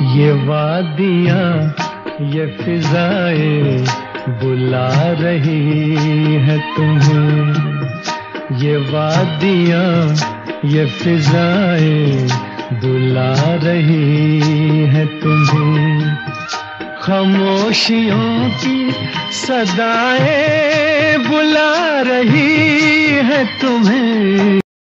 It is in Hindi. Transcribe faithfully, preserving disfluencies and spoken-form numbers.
ये वादियाँ ये फिजाएं बुला रही है तुम्हें। ये वादियाँ ये फिजाएं बुला रही है तुम्हें। खामोशियों की सदाएं बुला रही है तुम्हें।